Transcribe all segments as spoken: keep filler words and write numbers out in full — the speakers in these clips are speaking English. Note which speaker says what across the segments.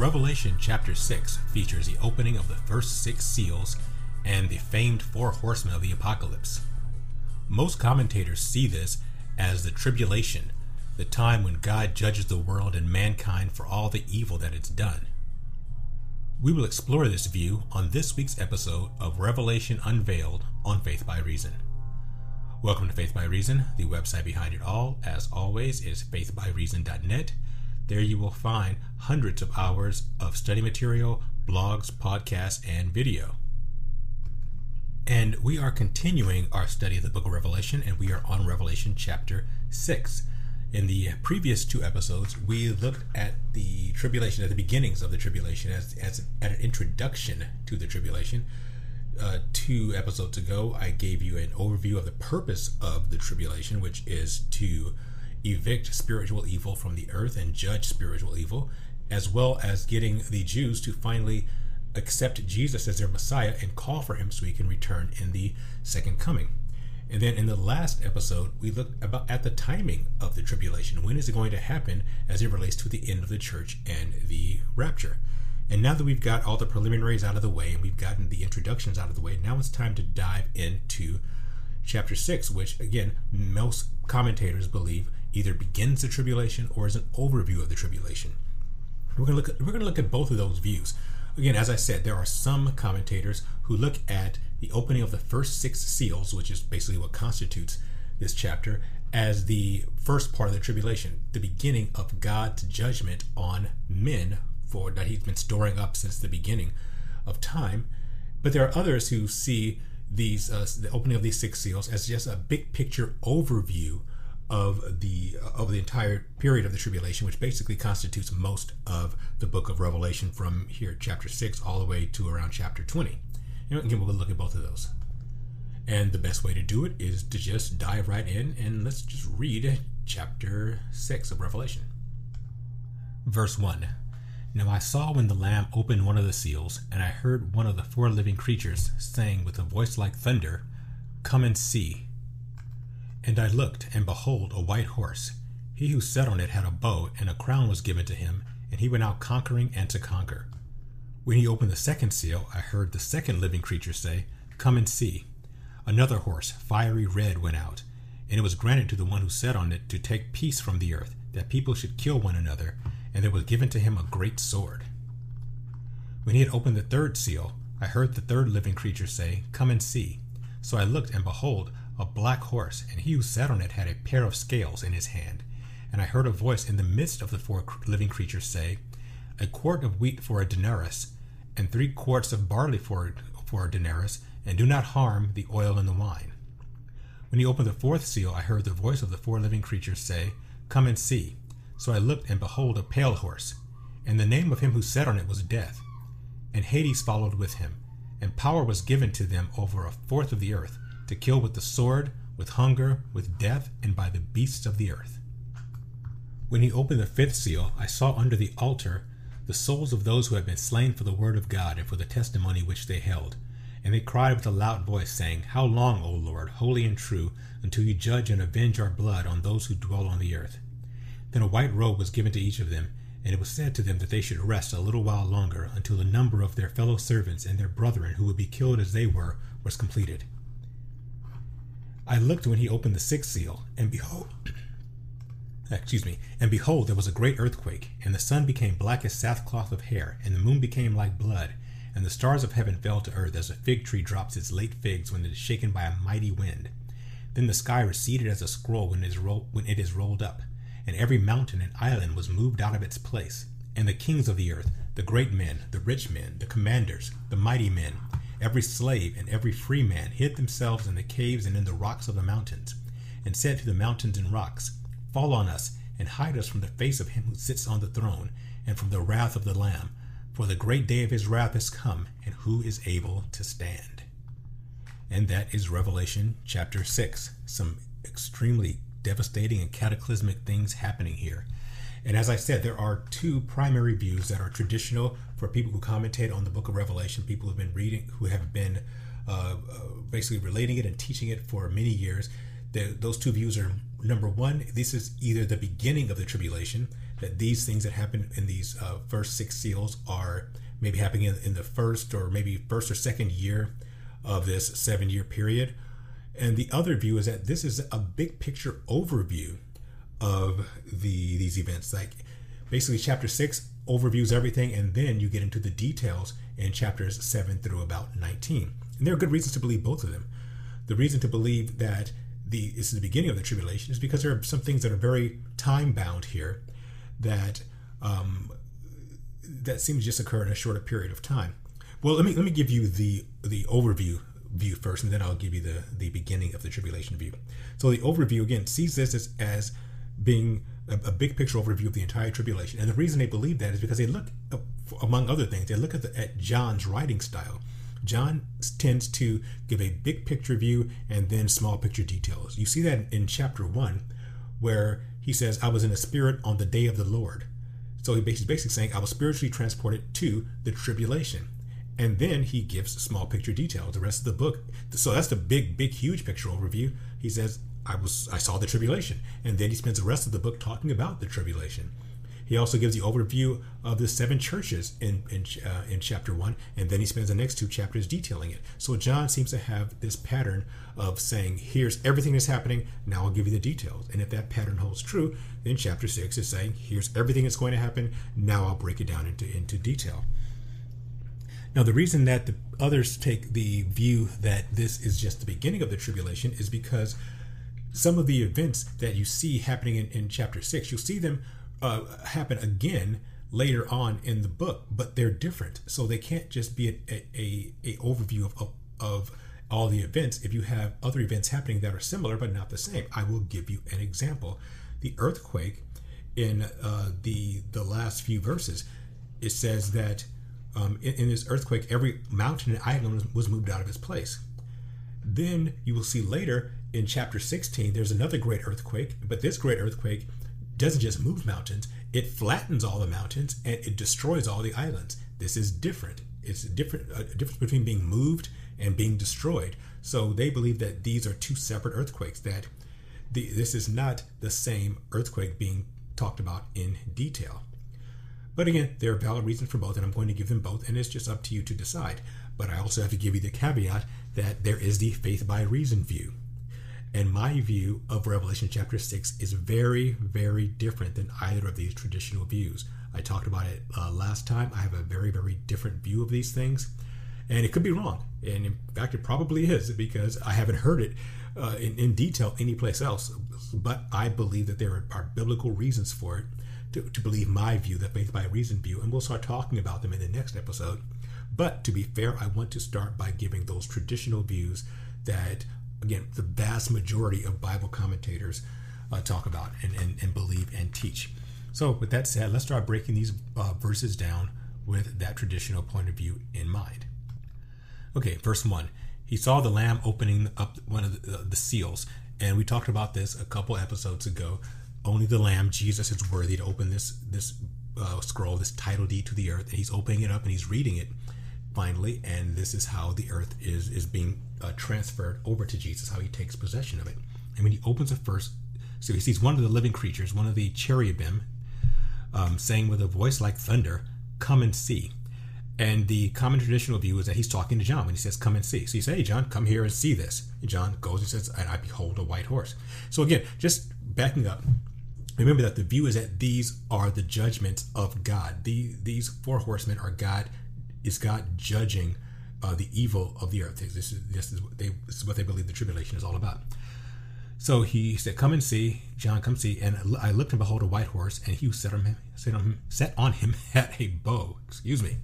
Speaker 1: Revelation chapter six features the opening of the first six seals and the famed four horsemen of the apocalypse. Most commentators see this as the tribulation, the time when God judges the world and mankind for all the evil that it's done. We will explore this view on this week's episode of Revelation Unveiled on Faith by Reason. Welcome to Faith by Reason. The website behind it all, as always, is faith by reason dot net. There you will find hundreds of hours of study material, blogs, podcasts, and video. And we are continuing our study of the book of Revelation, and we are on Revelation chapter six. In the previous two episodes, we looked at the tribulation, at the beginnings of the tribulation, as, as an introduction to the tribulation. Uh, two episodes ago, I gave you an overview of the purpose of the tribulation, which is to evict spiritual evil from the earth and judge spiritual evil, as well as getting the Jews to finally accept Jesus as their Messiah and call for him so he can return in the second coming. And then in the last episode, we looked about at the timing of the tribulation. When is it going to happen as it relates to the end of the church and the rapture? And now that we've got all the preliminaries out of the way and we've gotten the introductions out of the way, now it's time to dive into chapter six, which again, most commentators believe either begins the tribulation or is an overview of the tribulation. We're going to look at, we're going to look at both of those views. Again, as I said, there are some commentators who look at the opening of the first six seals, which is basically what constitutes this chapter, as the first part of the tribulation, the beginning of God's judgment on men for that he's been storing up since the beginning of time. But there are others who see these uh, the opening of these six seals as just a big picture overview of the of the entire period of the tribulation, which basically constitutes most of the book of Revelation from here, chapter six, all the way to around chapter twenty. You know, again, we'll look at both of those. And the best way to do it is to just dive right in and let's just read chapter six of Revelation. Verse one. Now I saw when the Lamb opened one of the seals, and I heard one of the four living creatures saying with a voice like thunder, "Come and see." And I looked, and behold, a white horse. He who sat on it had a bow, and a crown was given to him, and he went out conquering and to conquer. When he opened the second seal, I heard the second living creature say, "Come and see." Another horse, fiery red, went out, and it was granted to the one who sat on it to take peace from the earth, that people should kill one another, and there was given to him a great sword. When he had opened the third seal, I heard the third living creature say, "Come and see." So I looked, and behold, a black horse, and he who sat on it had a pair of scales in his hand. And I heard a voice in the midst of the four living creatures say, "A quart of wheat for a denarius, and three quarts of barley for, for a denarius, and do not harm the oil and the wine." When he opened the fourth seal, I heard the voice of the four living creatures say, "Come and see." So I looked, and behold, a pale horse, and the name of him who sat on it was Death. And Hades followed with him, and power was given to them over a fourth of the earth, to kill with the sword, with hunger, with death, and by the beasts of the earth. When he opened the fifth seal, I saw under the altar the souls of those who had been slain for the word of God and for the testimony which they held. And they cried with a loud voice, saying, "How long, O Lord, holy and true, until you judge and avenge our blood on those who dwell on the earth?" Then a white robe was given to each of them, and it was said to them that they should rest a little while longer until the number of their fellow servants and their brethren who would be killed as they were was completed. I looked when he opened the sixth seal, and behold, excuse me, and behold, there was a great earthquake, and the sun became black as sackcloth of hair, and the moon became like blood, and the stars of heaven fell to earth as a fig tree drops its late figs when it is shaken by a mighty wind. Then the sky receded as a scroll when it is, ro- when it is rolled up, and every mountain and island was moved out of its place. And the kings of the earth, the great men, the rich men, the commanders, the mighty men, every slave and every free man hid themselves in the caves and in the rocks of the mountains, and said to the mountains and rocks, "Fall on us, and hide us from the face of him who sits on the throne, and from the wrath of the Lamb. For the great day of his wrath is come, and who is able to stand?" And that is Revelation chapter six. Some extremely devastating and cataclysmic things happening here. And as I said, there are two primary views that are traditional for people who commentate on the book of Revelation, people who have been reading, who have been uh, uh, basically relating it and teaching it for many years. The, those two views are, number one, this is either the beginning of the tribulation, that these things that happen in these uh, first six seals are maybe happening in, in the first or maybe first or second year of this seven year period. And the other view is that this is a big picture overview of the these events. Like basically chapter six overviews everything, and then you get into the details in chapters seven through about nineteen. And there are good reasons to believe both of them. The reason to believe that the this is the beginning of the tribulation is because there are some things that are very time bound here that um, that seem to just occur in a shorter period of time. Well, let me let me give you the the overview view first, and then I'll give you the the beginning of the tribulation view. So the overview again sees this as, as being a, a big picture overview of the entire tribulation, and the reason they believe that is because they look, uh, among other things, they look at the, at John's writing style. John tends to give a big picture view and then small picture details. You see that in chapter one, where he says, "I was in the spirit on the day of the Lord." So he's basically saying, I was spiritually transported to the tribulation. And then he gives small picture details. The rest of the book, so that's the big, big, huge picture overview. He says, I was, I saw the tribulation. And then he spends the rest of the book talking about the tribulation. He also gives the overview of the seven churches in in, uh, in chapter one, and then he spends the next two chapters detailing it. So John seems to have this pattern of saying, here's everything that's happening, now I'll give you the details. And if that pattern holds true, then chapter six is saying, here's everything that's going to happen, now I'll break it down into, into detail. Now, the reason that the others take the view that this is just the beginning of the tribulation is because some of the events that you see happening in, in chapter six, you'll see them uh, happen again later on in the book, but they're different. So they can't just be a, a, a overview of, of, of all the events if you have other events happening that are similar but not the same. I will give you an example. The earthquake in uh, the, the last few verses, it says that Um, in, in this earthquake, every mountain and island was, was moved out of its place. Then you will see later in chapter sixteen, there's another great earthquake, but this great earthquake doesn't just move mountains, it flattens all the mountains and it destroys all the islands. This is different. It's a different a difference between being moved and being destroyed. So they believe that these are two separate earthquakes, that the, this is not the same earthquake being talked about in detail. But again, there are valid reasons for both, and I'm going to give them both, and it's just up to you to decide. But I also have to give you the caveat that there is the faith by reason view. And my view of Revelation chapter six is very, very different than either of these traditional views. I talked about it uh, last time. I have a very, very different view of these things. And it could be wrong. And in fact, it probably is, because I haven't heard it uh, in, in detail anyplace else. But I believe that there are, are biblical reasons for it. To, to believe my view, the faith by reason view, and we'll start talking about them in the next episode. But to be fair, I want to start by giving those traditional views that, again, the vast majority of Bible commentators uh, talk about and, and, and believe and teach. So with that said, let's start breaking these uh, verses down with that traditional point of view in mind. Okay, verse one. He saw the Lamb opening up one of the, uh, the seals, and we talked about this a couple episodes ago. Only the Lamb, Jesus, is worthy to open this this uh, scroll, this title deed to the earth. And he's opening it up and he's reading it finally. And this is how the earth is, is being uh, transferred over to Jesus, how he takes possession of it. And when he opens it first, so he sees one of the living creatures, one of the cherubim, um, saying with a voice like thunder, "Come and see." And the common traditional view is that he's talking to John when he says, "Come and see." So he says, "Hey, John, come here and see this." And John goes and says, "And I behold a white horse." So again, just backing up, remember that the view is that these are the judgments of God. The, these four horsemen are God, is God judging uh, the evil of the earth. This is, this, is what they, this is what they believe the tribulation is all about. So he said, "Come and see." John, come see. And I looked and behold a white horse, and he who sat on him, sat on him, sat on him had a bow. Excuse me.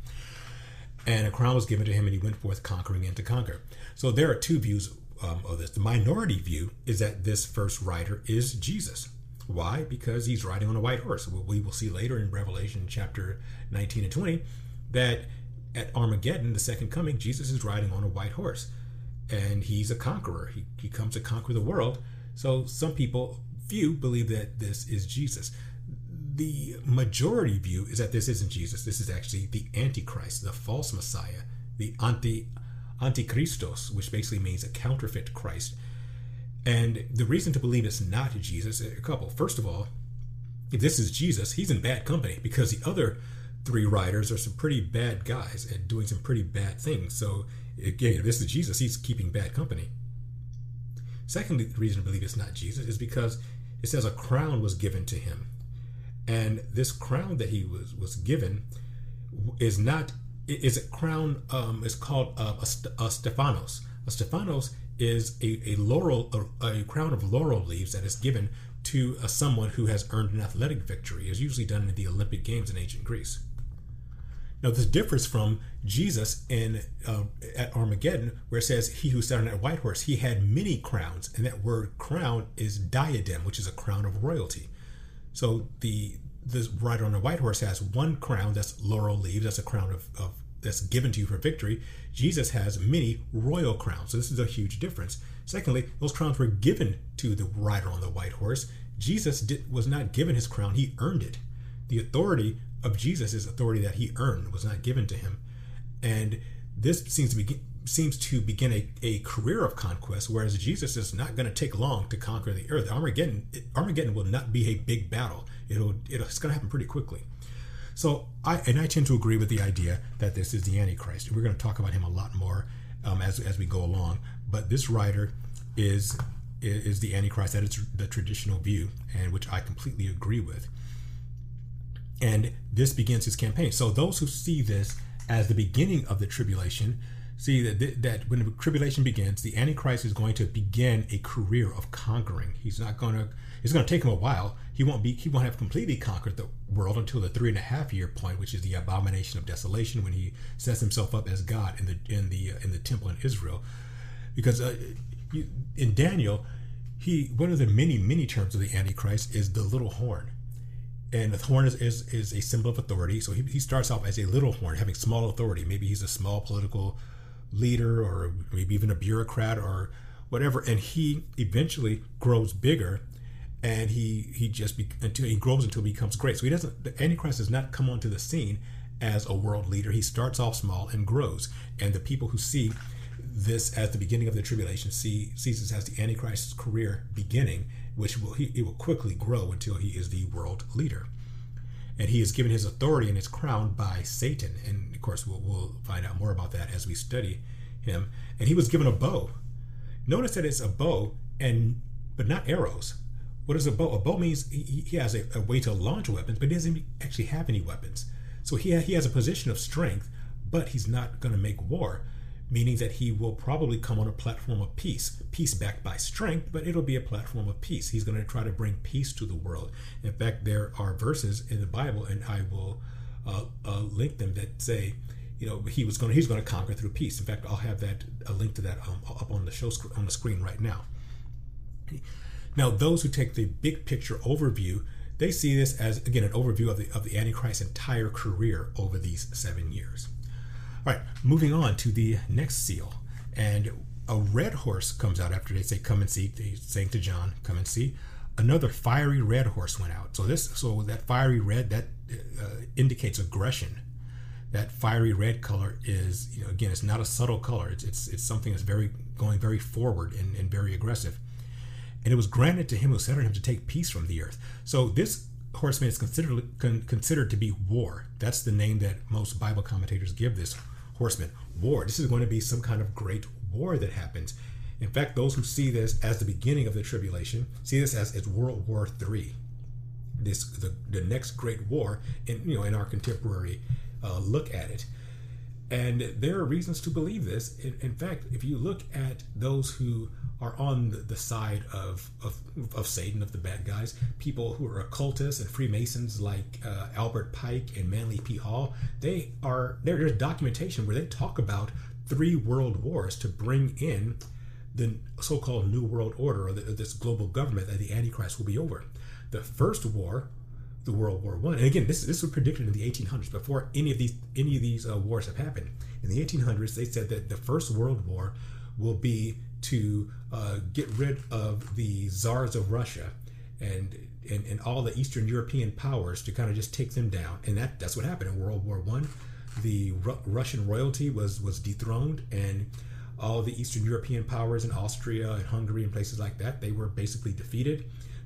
Speaker 1: And a crown was given to him, and he went forth conquering and to conquer. So there are two views um, of this. The minority view is that this first rider is Jesus. Why? Because he's riding on a white horse. We will see later in Revelation chapter nineteen and twenty that at Armageddon, the second coming, Jesus is riding on a white horse. And he's a conqueror. He, he comes to conquer the world. So some people, few, believe that this is Jesus. The majority view is that this isn't Jesus. This is actually the Antichrist, the false Messiah, the anti Antichristos, which basically means a counterfeit Christ. And the reason to believe it's not Jesus, a couple. First of all, if this is Jesus, he's in bad company, because the other three riders are some pretty bad guys and doing some pretty bad things. So again, if this is Jesus, he's keeping bad company. Secondly, the reason to believe it's not Jesus is because it says a crown was given to him. And this crown that he was, was given is not, is a crown, um, is called uh, a, a Stephanos. A Stephanos is a, a laurel, a, a crown of laurel leaves that is given to a, someone who has earned an athletic victory. It's usually done in the Olympic Games in ancient Greece. Now, this differs from Jesus in uh, at Armageddon, where it says, he who sat on that white horse, he had many crowns. And that word crown is diadem, which is a crown of royalty. So the this rider on the white horse has one crown, that's laurel leaves, that's a crown of, of that's given to you for victory. Jesus has many royal crowns. So this is a huge difference. Secondly, those crowns were given to the rider on the white horse. Jesus did, was not given his crown, he earned it. The authority of Jesus is authority that he earned, was not given to him. And this seems to begin seems to begin a, a career of conquest, whereas Jesus is not going to take long to conquer the earth. Armageddon Armageddon will not be a big battle. It'll, it'll it's going to happen pretty quickly. So I and I tend to agree with the idea that this is the Antichrist. And we're going to talk about him a lot more um, as as we go along. But this rider is is the Antichrist. That is the traditional view, and which I completely agree with. And this begins his campaign. So those who see this as the beginning of the tribulation see that that when the tribulation begins, the Antichrist is going to begin a career of conquering. He's not going to. It's going to take him a while. He won't be. He won't have completely conquered the world until the three and a half year point, which is the abomination of desolation, when he sets himself up as God in the in the uh, in the temple in Israel. Because uh, you, in Daniel, he one of the many many terms of the Antichrist is the little horn. And the horn is, is, is a symbol of authority. So he, he starts off as a little horn, having small authority. Maybe he's a small political leader, or maybe even a bureaucrat or whatever. And he eventually grows bigger, and he he just be, until he grows until he becomes great. So he doesn't. The Antichrist does not come onto the scene as a world leader. He starts off small and grows. And the people who see this as the beginning of the tribulation see sees this as the Antichrist's career beginning, which will he it will quickly grow until he is the world leader. And he is given his authority and his crown by Satan. And of course, we'll, we'll find out more about that as we study him. And he was given a bow. Notice that it's a bow, and but not arrows. What is a bow? A bow means he, he has a, a way to launch weapons, but he doesn't actually have any weapons. So he, ha, he has a position of strength, but he's not going to make war, meaning that he will probably come on a platform of peace, peace backed by strength, but it'll be a platform of peace. He's going to try to bring peace to the world. In fact, there are verses in the Bible, and I will uh, uh, link them, that say, you know, he was going to, he's going to conquer through peace. In fact, I'll have that a link to that um, up on the show on the screen right now. Now, those who take the big picture overview, they see this as, again, an overview of the of the Antichrist's entire career over these seven years. All right, moving on to the next seal. And a red horse comes out after they say, come and see. They're saying to John, come and see. Another fiery red horse went out. So this, so that fiery red, that uh, indicates aggression. That fiery red color is, you know, again, it's not a subtle color. It's it's, it's something that's very going very forward and, and very aggressive. And it was granted to him who sat on him to take peace from the earth. So this horseman is considered con, considered to be war. That's the name that most Bible commentators give this horseman. War. This is going to be some kind of great war that happens. In fact, those who see this as the beginning of the tribulation see this as it's World War Three. This the, the next great war in you know in our contemporary uh, look at it. And there are reasons to believe this. In, in fact, if you look at those who are on the, the side of, of of Satan, of the bad guys, people who are occultists and Freemasons like uh, Albert Pike and Manly P. Hall, they are there, there's documentation where they talk about three world wars to bring in the so-called New World Order, or the, this global government that the Antichrist will be over. The first war, the World War One, and again, this this was predicted in the eighteen hundreds, before any of these any of these uh, wars have happened. In the eighteen hundreds, they said that the First World War will be to uh, get rid of the czars of Russia and, and and all the Eastern European powers, to kind of just take them down. And that that's what happened in World War One. The Ru- Russian royalty was was dethroned, and all the Eastern European powers in Austria and Hungary and places like that, they were basically defeated.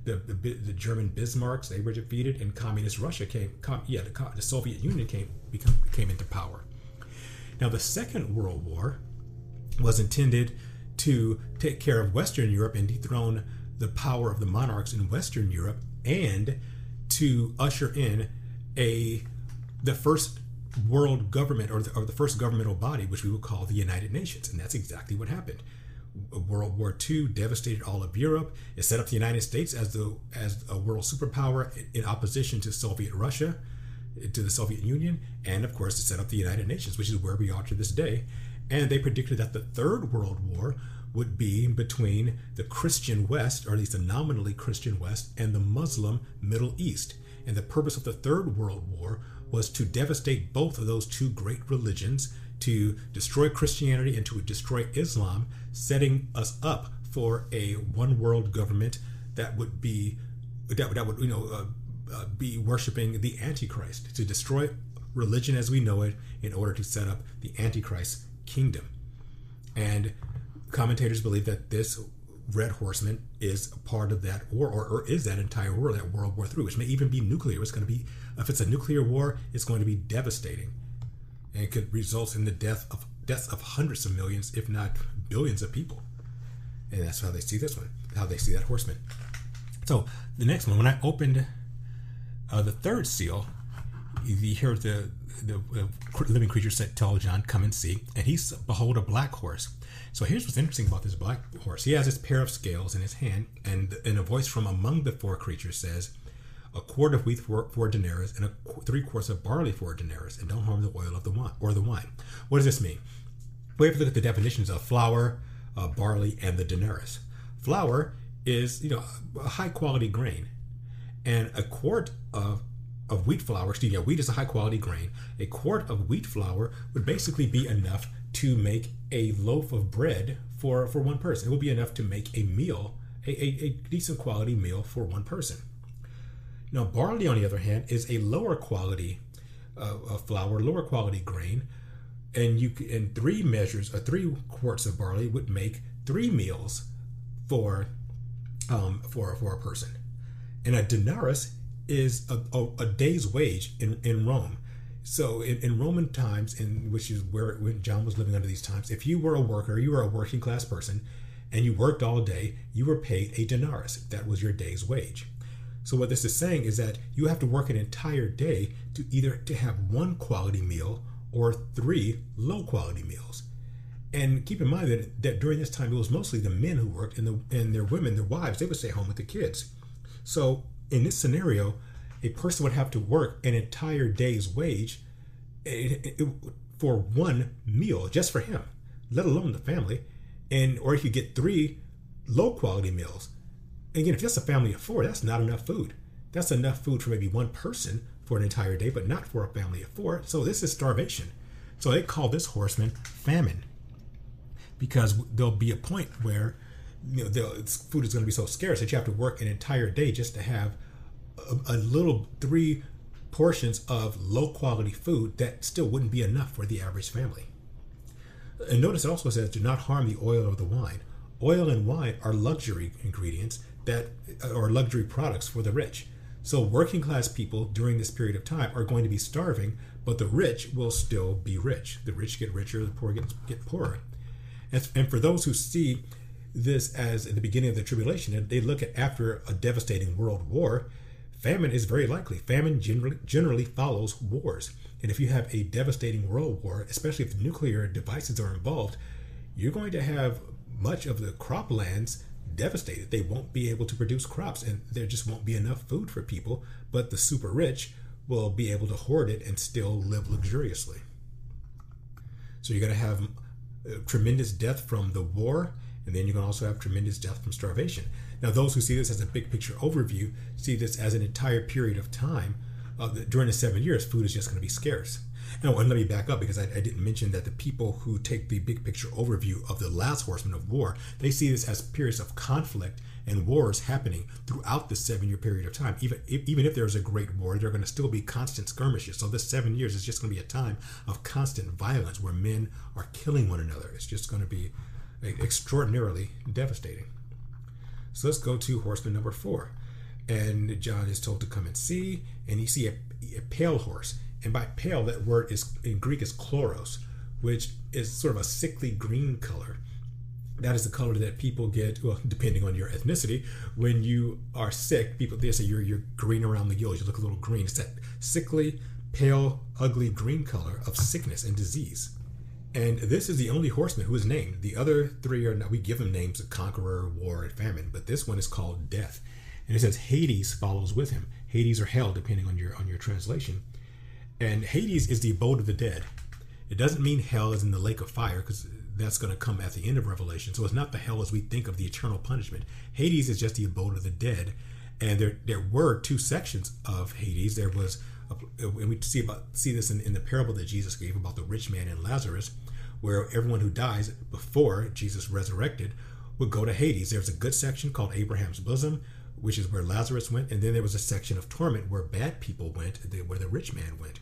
Speaker 1: the, the, the German Bismarcks, they were defeated, and communist Russia came, com, yeah, the, the Soviet Union came, become, came into power. Now, the Second World War was intended to take care of Western Europe and dethrone the power of the monarchs in Western Europe, and to usher in a the first world government, or the, or the first governmental body, which we would call the United Nations. And that's exactly what happened. World War Two devastated all of Europe. It set up the United States as the as a world superpower in opposition to Soviet Russia, to the Soviet Union, and of course it set up the United Nations, which is where we are to this day. And they predicted that the Third World War would be between the Christian West, or at least a nominally Christian West, and the Muslim Middle East. And the purpose of the Third World War was to devastate both of those two great religions, to destroy Christianity and to destroy Islam, setting us up for a one world government that would be that, that would you know uh, uh, be worshiping the Antichrist, to destroy religion as we know it in order to set up the Antichrist kingdom. And commentators believe that this Red Horseman is a part of that war, or, or is that entire war, that World War Three, which may even be nuclear. It's going to be, if it's a nuclear war, it's going to be devastating, and it could result in the death of deaths of hundreds of millions, if not billions of people. And that's how they see this one, how they see that horseman. So the next one, when I opened uh, the third seal, you hear the the uh, living creature said, "Tell John, come and see." And he said, "Behold, a black horse." So here's what's interesting about this black horse. He has this pair of scales in his hand, and, and a voice from among the four creatures says, "A quart of wheat for, for a denarius, and a qu- three quarts of barley for a denarius, and don't harm the oil of the wine or the wine." What does this mean? We have to look at the definitions of flour, uh, barley, and the denarius. Flour is, you know, a high quality grain, and a quart of of wheat flour. Excuse me, wheat is a high quality grain. A quart of wheat flour would basically be enough to make a loaf of bread for, for one person. It would be enough to make a meal, a, a, a decent quality meal for one person. Now, barley, on the other hand, is a lower quality uh, of flour, lower quality grain, and you and three measures, or three quarts of barley would make three meals for um, for for a person. And a denarius is a, a, a day's wage in, in Rome. So in, in Roman times, in which is where when John was living under these times, if you were a worker, you were a working class person, and you worked all day, you were paid a denarius. That was your day's wage. So what this is saying is that you have to work an entire day to either to have one quality meal or three low quality meals. And keep in mind that, that during this time, it was mostly the men who worked, and, the, and their women, their wives, they would stay home with the kids. So in this scenario, a person would have to work an entire day's wage it, it, for one meal, just for him, let alone the family. And or if you get three low quality meals. Again, if that's a family of four, that's not enough food. That's enough food for maybe one person for an entire day, but not for a family of four. So this is starvation. So they call this horseman famine, because there'll be a point where, you know, food is going to be so scarce that you have to work an entire day just to have a, a little three portions of low quality food that still wouldn't be enough for the average family. And notice it also says, "Do not harm the oil or the wine." Oil and wine are luxury ingredients that are luxury products for the rich. So working class people during this period of time are going to be starving, but the rich will still be rich. The rich get richer, the poor get, get poorer. And, and for those who see this as the beginning of the tribulation, and they look at after a devastating world war, famine is very likely. Famine generally, generally follows wars. And if you have a devastating world war, especially if nuclear devices are involved, you're going to have much of the croplands devastated. They won't be able to produce crops, and there just won't be enough food for people, but the super rich will be able to hoard it and still live luxuriously. So you're going to have tremendous death from the war, and then you're going to also have tremendous death from starvation. Now, those who see this as a big picture overview see this as an entire period of time. Uh, during the seven years, food is just going to be scarce. Now, and let me back up, because I, I didn't mention that the people who take the big picture overview of the last horseman of war, they see this as periods of conflict and wars happening throughout the seven-year period of time. Even if, even if there's a great war, there are going to still be constant skirmishes. So this seven years is just going to be a time of constant violence where men are killing one another. It's just going to be extraordinarily devastating. So let's go to horseman number four. And John is told to come and see, and you see a, a pale horse. And by pale, that word is in Greek is chloros, which is sort of a sickly green color. That is the color that people get, well, depending on your ethnicity, when you are sick. People, they say you're you're green around the gills. You look a little green. It's that sickly, pale, ugly green color of sickness and disease. And this is the only horseman who is named. The other three are not, we give them names of conqueror, war, and famine, but this one is called death. And it says Hades follows with him. Hades or hell, depending on your on your translation. And Hades is the abode of the dead. It doesn't mean hell as in the lake of fire, because that's going to come at the end of Revelation. So it's not the hell as we think of the eternal punishment. Hades is just the abode of the dead. And there there were two sections of Hades. There was, a, and we see about see this in, in the parable that Jesus gave about the rich man and Lazarus, where everyone who dies before Jesus resurrected would go to Hades. There's a good section called Abraham's bosom, which is where Lazarus went. And then there was a section of torment where bad people went, where the rich man went.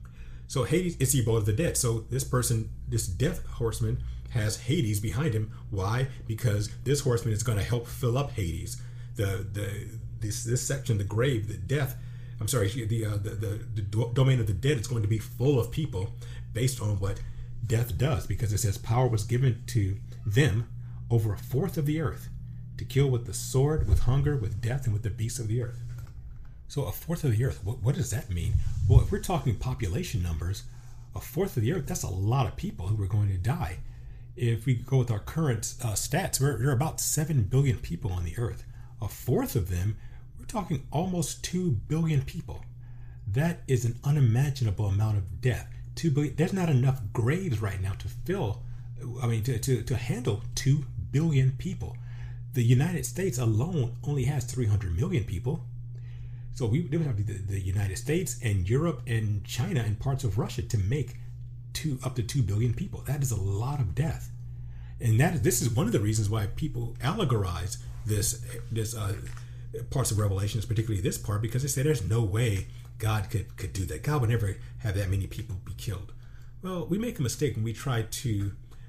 Speaker 1: So Hades is the abode of the dead. So this person, this death horseman, has Hades behind him. Why? Because this horseman is going to help fill up Hades. The the this this section, the grave, the death. I'm sorry, the uh, the, the the domain of the dead is going to be full of people, based on what death does. Because it says power was given to them over a fourth of the earth, to kill with the sword, with hunger, with death, and with the beasts of the earth. So a fourth of the earth, what, what does that mean? Well, if we're talking population numbers, a fourth of the earth, that's a lot of people who are going to die. If we go with our current uh, stats, we're, we're about seven billion people on the earth. A fourth of them, we're talking almost two billion people. That is an unimaginable amount of death. Two billion, there's not enough graves right now to fill, I mean, to, to, to handle two billion people. The United States alone only has three hundred million people. So we would have the, the United States and Europe and China and parts of Russia to make two up to two billion people. That is a lot of death. And that is, this is one of the reasons why people allegorize this, this uh, parts of Revelations, particularly this part, because they say there's no way God could, could do that. God would never have that many people be killed. Well, we make a mistake when we try to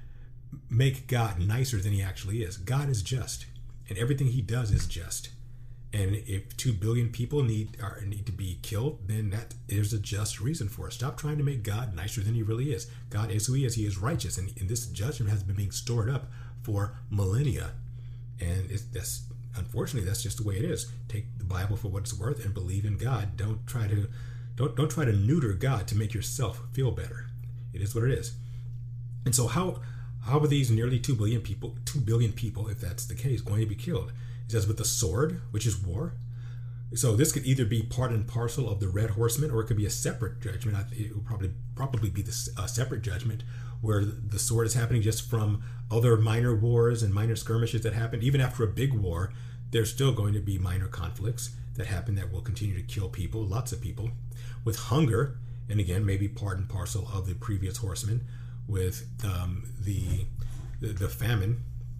Speaker 1: make God nicer than he actually is. God is just, and everything he does is just. And if two billion people need are, need to be killed, then that is a just reason for it. Stop trying to make God nicer than he really is. God is who he is. He is righteous. And, and this judgment has been being stored up for millennia. And it's, that's unfortunately, that's just the way it is. Take the Bible for what it's worth and believe in God. Don't try to don't don't try to neuter God to make yourself feel better. It is what it is. And so how how are these nearly two billion people, two billion people, if that's the case, going to be killed? It says with the sword, which is war. So this could either be part and parcel of the red horseman, or it could be a separate judgment. It would probably probably be the a separate judgment where the sword is happening just from other minor wars and minor skirmishes that happened. Even after a big war, there's still going to be minor conflicts that happen that will continue to kill people, lots of people. With hunger, and again, maybe part and parcel of the previous horseman, with um, the, the the famine,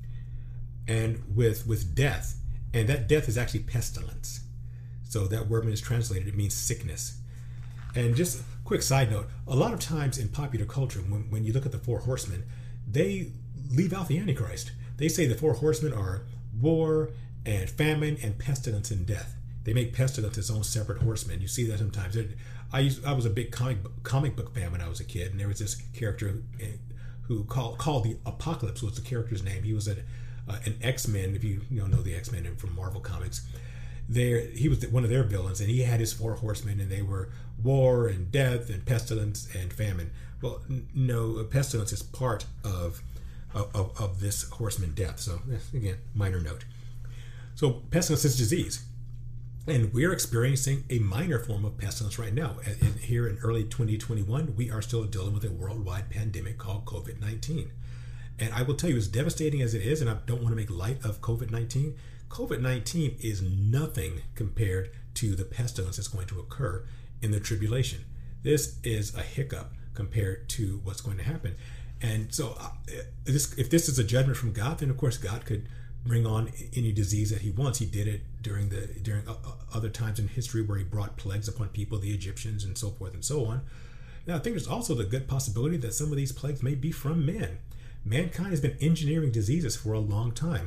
Speaker 1: and with with death. And that death is actually pestilence. So that word is translated, it means sickness. And just a quick side note, a lot of times in popular culture, when, when you look at the four horsemen, they leave out the Antichrist. They say the four horsemen are war and famine and pestilence and death. They make pestilence its own separate horseman. You see that sometimes. I used, I was a big comic book, comic book fan when I was a kid, and there was this character who called called the Apocalypse was the character's name. He was a, uh, an X-Men, if you, you know, know the X-Men from Marvel Comics. There, he was one of their villains, and he had his four horsemen, and they were war and death and pestilence and famine. Well, no, pestilence is part of of, of this horseman death. So again, minor note. So pestilence is disease. And we're experiencing a minor form of pestilence right now. And here in early twenty twenty-one, we are still dealing with a worldwide pandemic called COVID nineteen. And I will tell you, as devastating as it is, and I don't want to make light of COVID nineteen, COVID nineteen is nothing compared to the pestilence that's going to occur in the tribulation. This is a hiccup compared to what's going to happen. And so uh, this, if this is a judgment from God, then of course God could bring on any disease that he wants. He did it during the during other times in history where he brought plagues upon people, the Egyptians and so forth and so on. Now I think there's also the good possibility that some of these plagues may be from men. Mankind has been engineering diseases for a long time.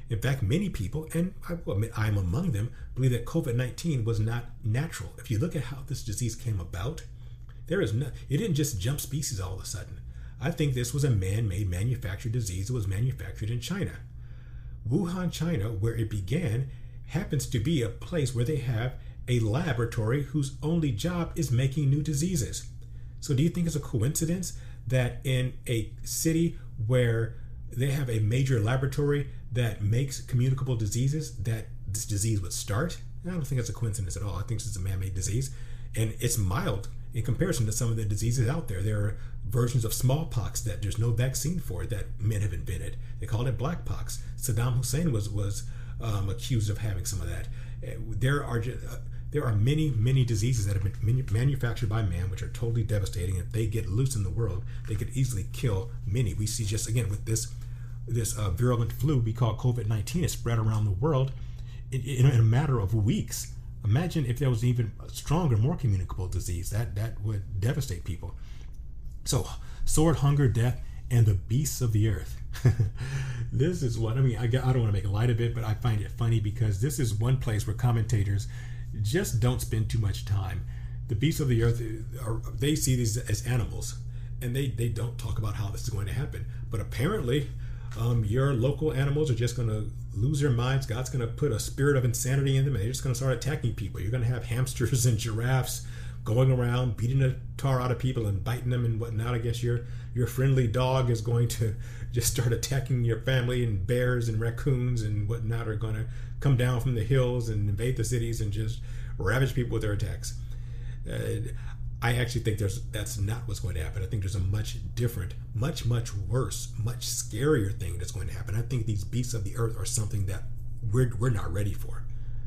Speaker 1: In fact, many people, and I will admit I'm among them, believe that COVID nineteen was not natural. If you look at how this disease came about, there is no, it didn't just jump species all of a sudden. I think this was a man-made manufactured disease that was manufactured in China. Wuhan, China, where it began, happens to be a place where they have a laboratory whose only job is making new diseases. So do you think it's a coincidence that in a city where they have a major laboratory that makes communicable diseases, that this disease would start? I don't think it's a coincidence at all. I think it's a man-made disease, and it's mild in comparison to some of the diseases out there. There are versions of smallpox that there's no vaccine for that men have invented. They call it blackpox. Saddam Hussein was was um, accused of having some of that. There are just, uh, there are many many diseases that have been manufactured by man, which are totally devastating. If they get loose in the world, they could easily kill many. We see just again with this this uh, virulent flu we call COVID nineteen. It spread around the world in, in, in a matter of weeks. Imagine if there was even a stronger, more communicable disease. That that would devastate people. So, sword, hunger, death, and the beasts of the earth. This is what, I mean, I, I don't want to make light of it, but I find it funny because this is one place where commentators just don't spend too much time. The beasts of the earth, are, they see these as animals, and they, they don't talk about how this is going to happen. But apparently, um, your local animals are just going to lose their minds. God's going to put a spirit of insanity in them, and they're just going to start attacking people. You're going to have hamsters and giraffes going around beating the tar out of people and biting them and whatnot. I guess your your friendly dog is going to just start attacking your family, and bears and raccoons and whatnot are going to come down from the hills and invade the cities and just ravage people with their attacks. Uh, I actually think there's that's not what's going to happen. I think there's a much different, much, much worse, much scarier thing that's going to happen. I think these beasts of the earth are something that we're we're not ready for.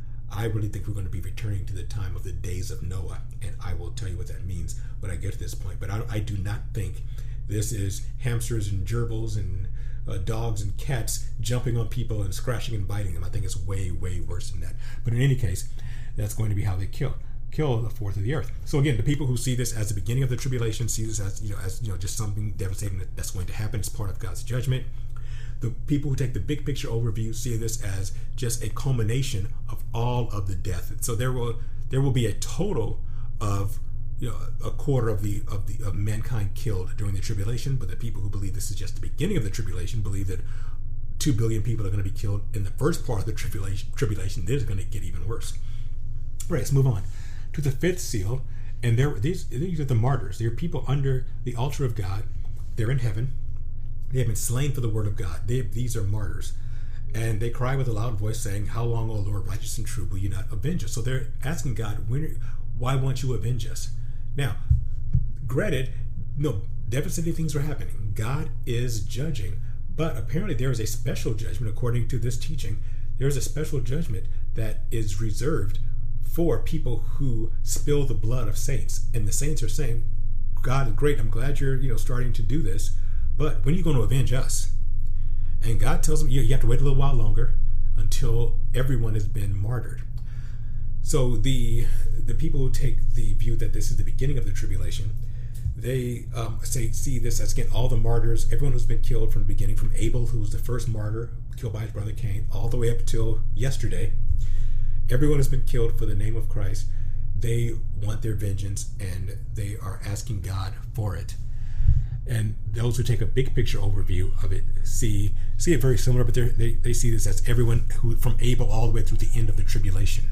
Speaker 1: I really think we're going to be returning to the time of the days of Noah, and I will tell you what that means when I get to this point. But I, I do not think this is hamsters and gerbils and uh, dogs and cats jumping on people and scratching and biting them. I think it's way, way worse than that. But in any case, that's going to be how they kill kill the fourth of the earth. So again, the people who see this as the beginning of the tribulation, see this as you know as you know just something devastating that, that's going to happen. It's part of God's judgment. The people who take the big picture overview see this as just a culmination of all of the death. So there will there will be a total of you know a quarter of the of the of mankind killed during the tribulation. But the people who believe this is just the beginning of the tribulation believe that two billion people are going to be killed in the first part of the tribulation. Tribulation. This is going to get even worse. All right, let's move on to the fifth seal. And there these these are the martyrs. They are people under the altar of God. They're in heaven. They have been slain for the word of God. They, these are martyrs. And they cry with a loud voice saying, "How long, O Lord, righteous and true, will you not avenge us?" So they're asking God, when, why won't you avenge us? Now, granted, no, devastating things are happening. God is judging. But apparently there is a special judgment, according to this teaching. There is a special judgment that is reserved for people who spill the blood of saints. And the saints are saying, God, great, I'm glad you're you know starting to do this. But when are you going to avenge us? And God tells them, you have to wait a little while longer until everyone has been martyred. So the the people who take the view that this is the beginning of the tribulation, they um, say see this as, again, all the martyrs, everyone who's been killed from the beginning, from Abel, who was the first martyr, killed by his brother Cain, all the way up till yesterday. Everyone has been killed for the name of Christ. They want their vengeance, and they are asking God for it. And those who take a big picture overview of it see see it very similar, but they they see this as everyone who from Abel all the way through the end of the tribulation.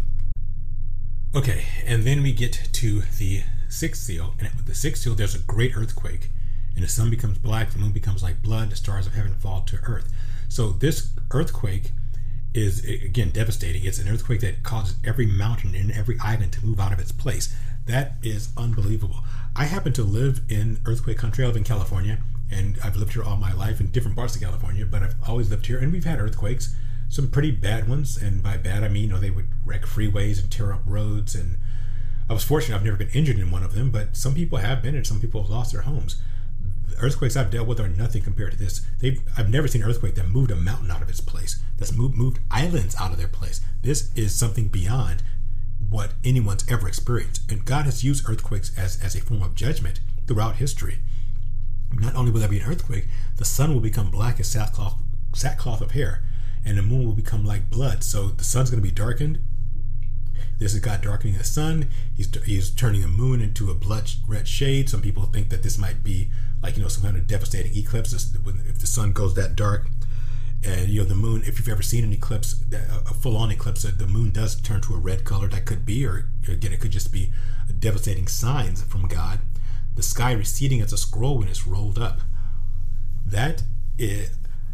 Speaker 1: Okay, and then we get to the sixth seal, and with the sixth seal, there's a great earthquake, and the sun becomes black, the moon becomes like blood, the stars of heaven fall to earth. So this earthquake is, again, devastating. It's an earthquake that causes every mountain and every island to move out of its place. That is unbelievable. I happen to live in earthquake country. I live in California, and I've lived here all my life in different parts of California, but I've always lived here, and we've had earthquakes, some pretty bad ones, and by bad I mean, you know, they would wreck freeways and tear up roads, and I was fortunate I've never been injured in one of them, but some people have been, and some people have lost their homes. The earthquakes I've dealt with are nothing compared to this. They've, I've never seen an earthquake that moved a mountain out of its place, that's moved, moved islands out of their place. This is something beyond what anyone's ever experienced. And God has used earthquakes as, as a form of judgment throughout history. Not only will there be an earthquake, the sun will become black as sackcloth, sackcloth of hair. and the moon will become like blood. So the sun's going to be darkened. This is God darkening the sun. He's he's turning the moon into a blood red shade. Some people think that this might be like, you know, some kind of devastating eclipse if the sun goes that dark. And, you know, the moon, if you've ever seen an eclipse, a full-on eclipse, the moon does turn to a red color. That could be, or again, it could just be devastating signs from God. The sky receding as a scroll when it's rolled up. That is,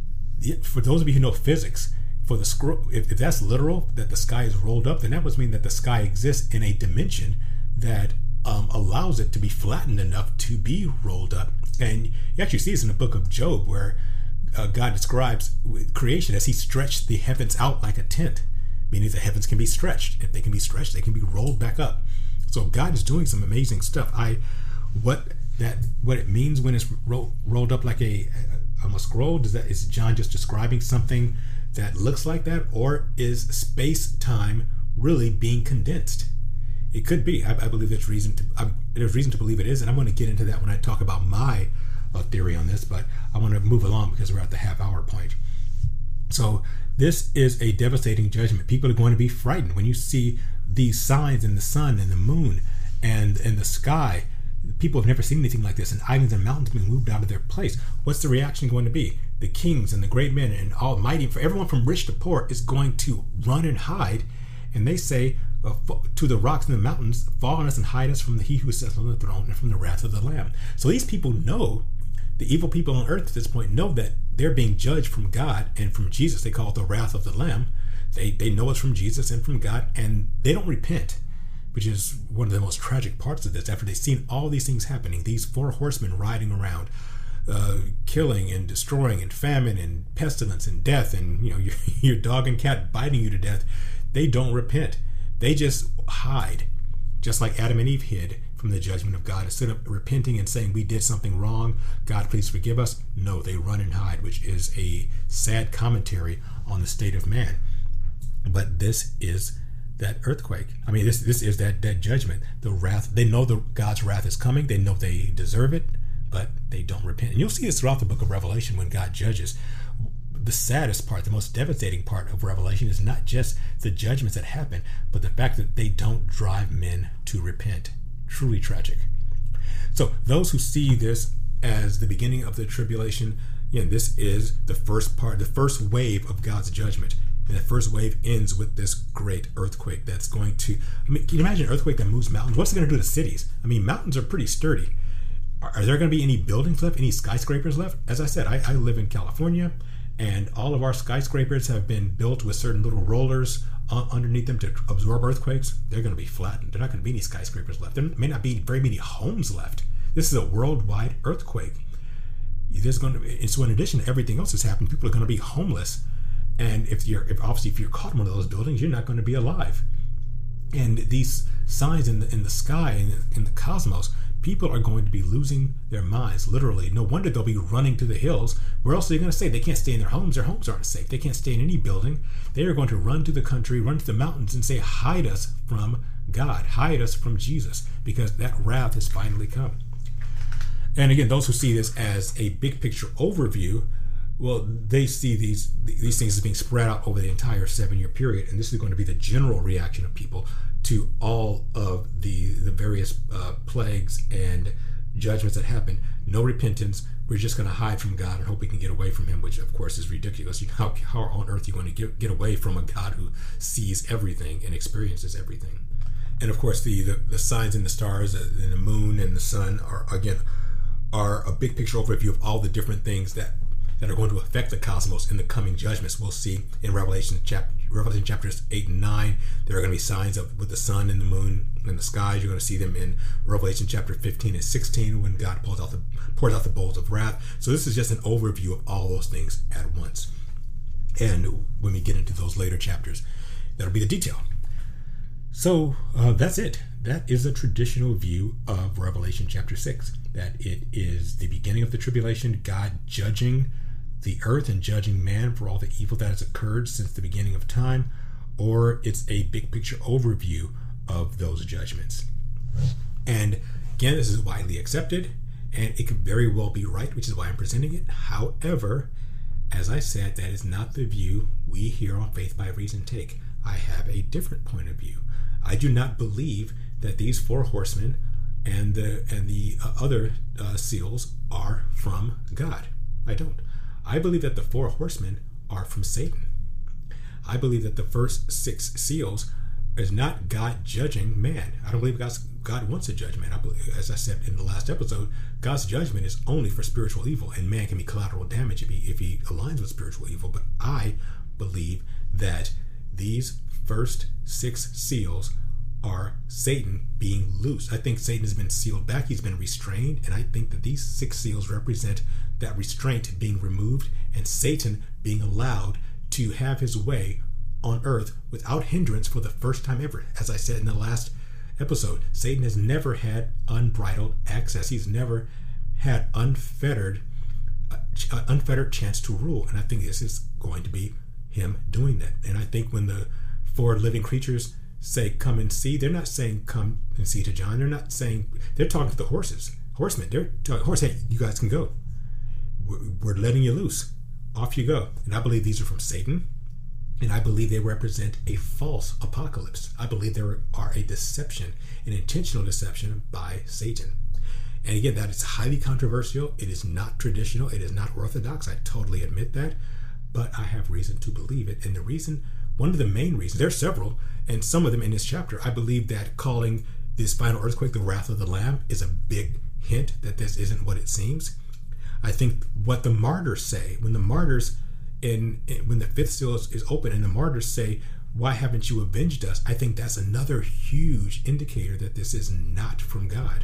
Speaker 1: for those of you who know physics, for the scroll, if, if that's literal, that the sky is rolled up, then that must mean that the sky exists in a dimension that um, allows it to be flattened enough to be rolled up. And you actually see this in the book of Job, where uh, God describes creation as he stretched the heavens out like a tent, meaning the heavens can be stretched. If they can be stretched, they can be rolled back up. So God is doing some amazing stuff. I, what that, what it means when it's ro- rolled up like a, um, a scroll, does that, is John just describing something that looks like that, or is space-time really being condensed? It could be. I, I believe there's reason to. I, there's reason to believe it is, and I'm going to get into that when I talk about my uh, theory on this. But I want to move along because we're at the half-hour point. So this is a devastating judgment. People are going to be frightened when you see these signs in the sun and the moon and in the sky. People have never seen anything like this, and islands and mountains being moved out of their place. What's the reaction going to be? The kings and the great men and almighty, for everyone from rich to poor, is going to run and hide. And they say uh, to the rocks and the mountains, fall on us and hide us from the he who sits on the throne and from the wrath of the Lamb. So these people know, the evil people on earth at this point know that they're being judged from God and from Jesus. They call it the wrath of the Lamb. They, they know it's from Jesus and from God, and they don't repent, which is one of the most tragic parts of this. After they've seen all these things happening, these four horsemen riding around, uh, killing and destroying, and famine and pestilence and death, and you know your, your dog and cat biting you to death, they don't repent. They just hide, just like Adam and Eve hid from the judgment of God. Instead of repenting and saying we did something wrong, God, please forgive us, no, they run and hide, which is a sad commentary on the state of man. But this is that earthquake. I mean, this this is that that judgment, the wrath. They know the God's wrath is coming. They know they deserve it, but they don't repent. And you'll see this throughout the book of Revelation when God judges. The saddest part, the most devastating part of Revelation is not just the judgments that happen, but the fact that they don't drive men to repent. Truly tragic. So those who see this as the beginning of the tribulation, again, this is the first part, the first wave of God's judgment. And the first wave ends with this great earthquake that's going to, I mean, can you imagine an earthquake that moves mountains? What's it going to do to cities? I mean, mountains are pretty sturdy. Are, are there going to be any buildings left, any skyscrapers left? As I said, I, I live in California, and all of our skyscrapers have been built with certain little rollers uh, underneath them to absorb earthquakes. They're going to be flattened. There are not going to be any skyscrapers left. There may not be very many homes left. This is a worldwide earthquake. There's going to be, and so in addition to everything else that's happened, people are going to be homeless. And if you're, if obviously, if you're caught in one of those buildings, you're not going to be alive. And these signs in the in the sky and in, in the cosmos, people are going to be losing their minds, literally. No wonder they'll be running to the hills. Where else are they going to stay? They can't stay in their homes. Their homes aren't safe. They can't stay in any building. They are going to run to the country, run to the mountains, and say, "Hide us from God. Hide us from Jesus," because that wrath has finally come. And again, those who see this as a big picture overview, well, they see these these things as being spread out over the entire seven-year period, and this is going to be the general reaction of people to all of the the various uh, plagues and judgments that happen. No repentance. We're just going to hide from God and hope we can get away from Him, which of course is ridiculous. You know, how, how on earth are you going to get, get away from a God who sees everything and experiences everything? And of course, the, the the signs in the stars and the moon and the sun are again are a big picture overview of all the different things that. that are going to affect the cosmos in the coming judgments. We'll see in Revelation chapter Revelation chapters eight and nine. There are going to be signs of with the sun and the moon and the skies. You're going to see them in Revelation chapter fifteen and sixteen when God pours out the pours out the bowls of wrath. So this is just an overview of all those things at once. And when we get into those later chapters, that'll be the detail. So uh, that's it. That is a traditional view of Revelation chapter six. That it is the beginning of the tribulation, God judging the earth and judging man for all the evil that has occurred since the beginning of time, or it's a big picture overview of those judgments. And again, this is widely accepted, and it could very well be right, which is why I'm presenting it. However, As I said, that is not the view we here on Faith by Reason take. I have a different point of view. I do not believe that these four horsemen and the and the uh, other uh, seals are from God. I don't. I believe that the four horsemen are from Satan. I believe that the first six seals is not God judging man. I don't believe God's, God wants to judge man. I believe, as I said in the last episode, God's judgment is only for spiritual evil, and man can be collateral damage if he if he aligns with spiritual evil. But I believe that these first six seals are Satan being loose. I think Satan has been sealed back. He's been restrained. And I think that these six seals represent that restraint being removed and Satan being allowed to have his way on earth without hindrance for the first time ever. As I said in the last episode, Satan has never had unbridled access. He's never had unfettered, uh, unfettered chance to rule. And I think this is going to be him doing that. And I think when the four living creatures say come and see, they're not saying come and see to John. They're not saying, they're talking to the horses, horsemen. They're talking, horse, hey, you guys can go. We're, we're letting you loose. Off you go. And I believe these are from Satan. And I believe they represent a false apocalypse. I believe there are a deception, an intentional deception by Satan. And again, that is highly controversial. It is not traditional. It is not orthodox. I totally admit that. But I have reason to believe it. And the reason, one of the main reasons, there are several, and some of them in this chapter, I believe that calling this final earthquake the wrath of the Lamb is a big hint that this isn't what it seems. I think what the martyrs say, when the martyrs, in, in when the fifth seal is, is open and the martyrs say, why haven't you avenged us? I think that's another huge indicator that this is not from God.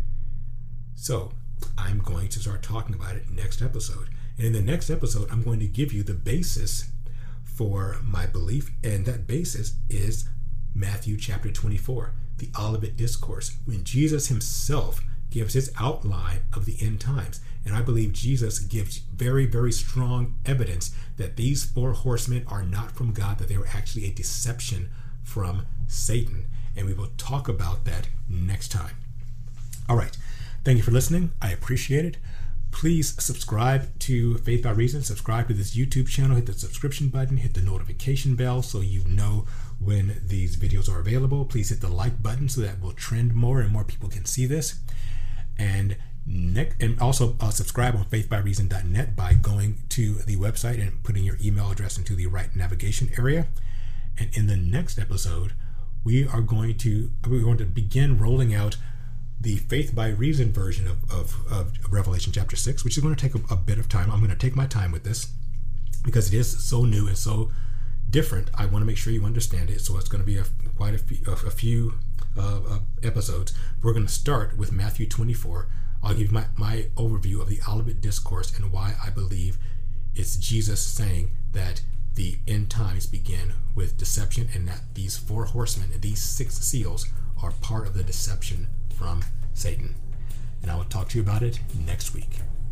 Speaker 1: So I'm going to start talking about it next episode. And in the next episode, I'm going to give you the basis for my belief. And that basis is Matthew chapter twenty-four, the Olivet Discourse, when Jesus himself gives his outline of the end times. And I believe Jesus gives very, very strong evidence that these four horsemen are not from God, that they were actually a deception from Satan. And we will talk about that next time. All right. Thank you for listening. I appreciate it. Please subscribe to Faith by Reason. Subscribe to this YouTube channel. Hit the subscription button. Hit the notification bell so you know when these videos are available. Please hit the like button so that will trend more and more people can see this. And next, and also uh, subscribe on faith by reason dot net by going to the website and putting your email address into the right navigation area. And in the next episode, we are going to we're going to begin rolling out the Faith by Reason version of, of, of Revelation chapter six, which is going to take a, a bit of time. I'm going to take my time with this because it is so new and so different. I want to make sure you understand it. So it's going to be a, quite a few, a, a few uh, uh, episodes. We're going to start with Matthew twenty-four. I'll give you my, my overview of the Olivet Discourse and why I believe it's Jesus saying that the end times begin with deception and that these four horsemen and these six seals are part of the deception from Satan. And I will talk to you about it next week.